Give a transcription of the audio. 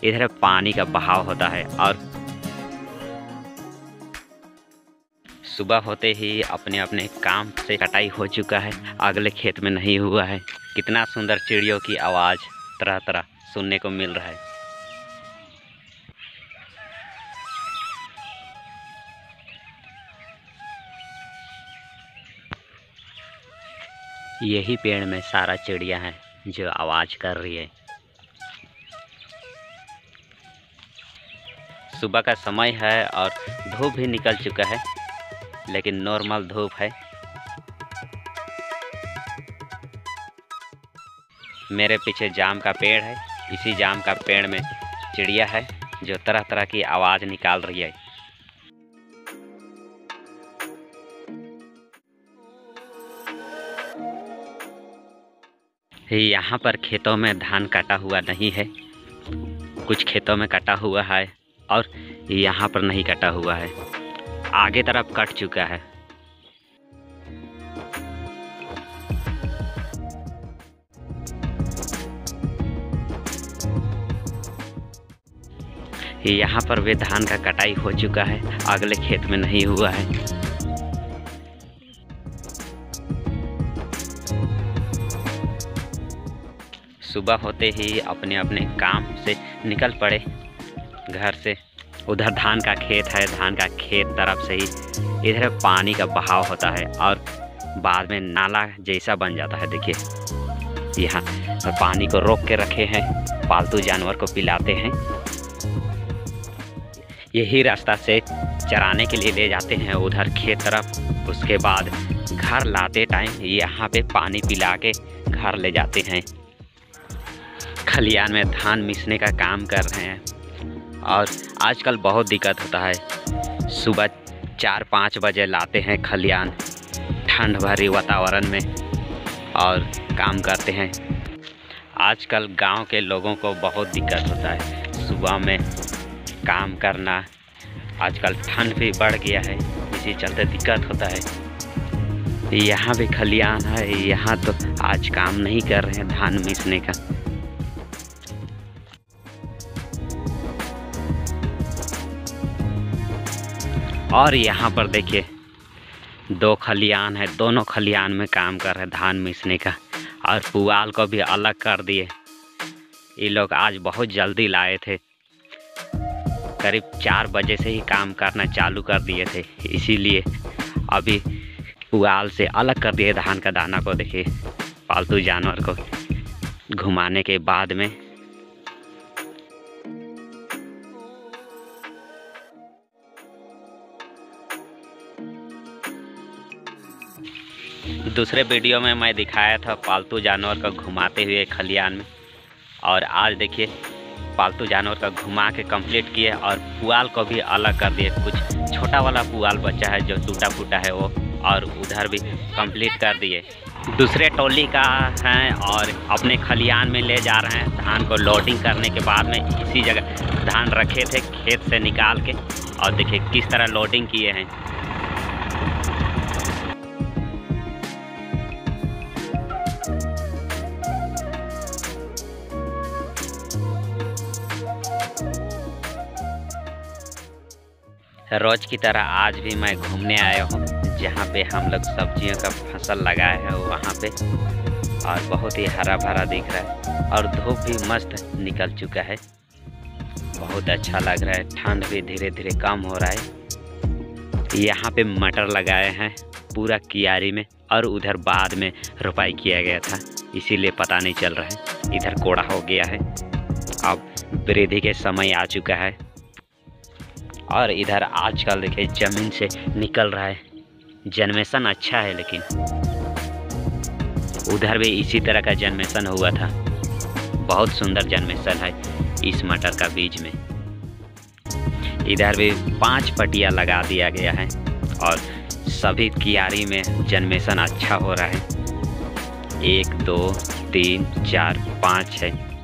इधर पानी का बहाव होता है और सुबह होते ही अपने अपने काम से कटाई हो चुका है, अगले खेत में नहीं हुआ है। कितना सुंदर चिड़ियों की आवाज़ तरह तरह सुनने को मिल रहा है। यही पेड़ में सारा चिड़िया है जो आवाज़ कर रही है। सुबह का समय है और धूप भी निकल चुका है, लेकिन नॉर्मल धूप है। मेरे पीछे जाम का पेड़ है, इसी जाम का पेड़ में चिड़िया है जो तरह तरह की आवाज़ निकाल रही है। यहाँ पर खेतों में धान काटा हुआ नहीं है, कुछ खेतों में कटा हुआ है और यहाँ पर नहीं कटा हुआ है, आगे तरफ कट चुका है। यहाँ पर भी धान का कटाई हो चुका है, अगले खेत में नहीं हुआ है। सुबह होते ही अपने अपने काम से निकल पड़े घर से। उधर धान का खेत है, धान का खेत तरफ से ही इधर पानी का बहाव होता है और बाद में नाला जैसा बन जाता है। देखिए यहाँ पर पानी को रोक के रखे हैं, पालतू जानवर को पिलाते हैं। यही रास्ता से चराने के लिए ले जाते हैं उधर खेत तरफ। उसके बाद घर लाते टाइम यहाँ पे पानी पिला के घर ले जाते हैं। खलियान में धान मिसने का काम कर रहे हैं और आजकल बहुत दिक्कत होता है। सुबह 4-5 बजे लाते हैं खलियान, ठंड भरी वातावरण में, और काम करते हैं। आजकल गांव के लोगों को बहुत दिक्कत होता है सुबह में काम करना। आजकल ठंड भी बढ़ गया है, इसी चलते दिक्कत होता है। यहाँ भी खलियान है, यहाँ तो आज काम नहीं कर रहे हैं धान मिसने का। और यहाँ पर देखिए 2 खलियान है, दोनों खलियान में काम कर रहे हैं धान मिसने का। और पुआल को भी अलग कर दिए। ये लोग आज बहुत जल्दी लाए थे, करीब 4 बजे से ही काम करना चालू कर दिए थे, इसीलिए अभी पुआल से अलग कर दिए धान का दाना को। देखिए पालतू जानवर को घुमाने के बाद में दूसरे वीडियो में मैं दिखाया था पालतू जानवर को घुमाते हुए खलियान में, और आज देखिए पालतू जानवर का घुमा के कंप्लीट किए और पुआल को भी अलग कर दिए। कुछ छोटा वाला पुआल बचा है जो टूटा फूटा है वो, और उधर भी कंप्लीट कर दिए। दूसरे टोली का है और अपने खलियान में ले जा रहे हैं धान को। लोडिंग करने के बाद में इसी जगह धान रखे थे खेत से निकाल के, और देखिए किस तरह लोडिंग किए हैं। रोज की तरह आज भी मैं घूमने आया हूँ जहाँ पे हम लोग सब्जियों का फसल लगाए हैं वहाँ पे, और बहुत ही हरा भरा दिख रहा है और धूप भी मस्त निकल चुका है। बहुत अच्छा लग रहा है, ठंड भी धीरे धीरे कम हो रहा है। यहाँ पे मटर लगाए हैं पूरा कियारी में, और उधर बाद में रोपाई किया गया था, इसीलिए पता नहीं चल रहा है। इधर कोड़ा हो गया है, अब वृद्धि के समय आ चुका है। और इधर आजकल देखिए ज़मीन से निकल रहा है, जन्मेशन अच्छा है, लेकिन उधर भी इसी तरह का जन्मेशन हुआ था। बहुत सुंदर जन्मेशन है इस मटर का बीज में। इधर भी 5 पटिया लगा दिया गया है और सभी कियारी में जन्मेशन अच्छा हो रहा है। 1 2 3 4 5 है।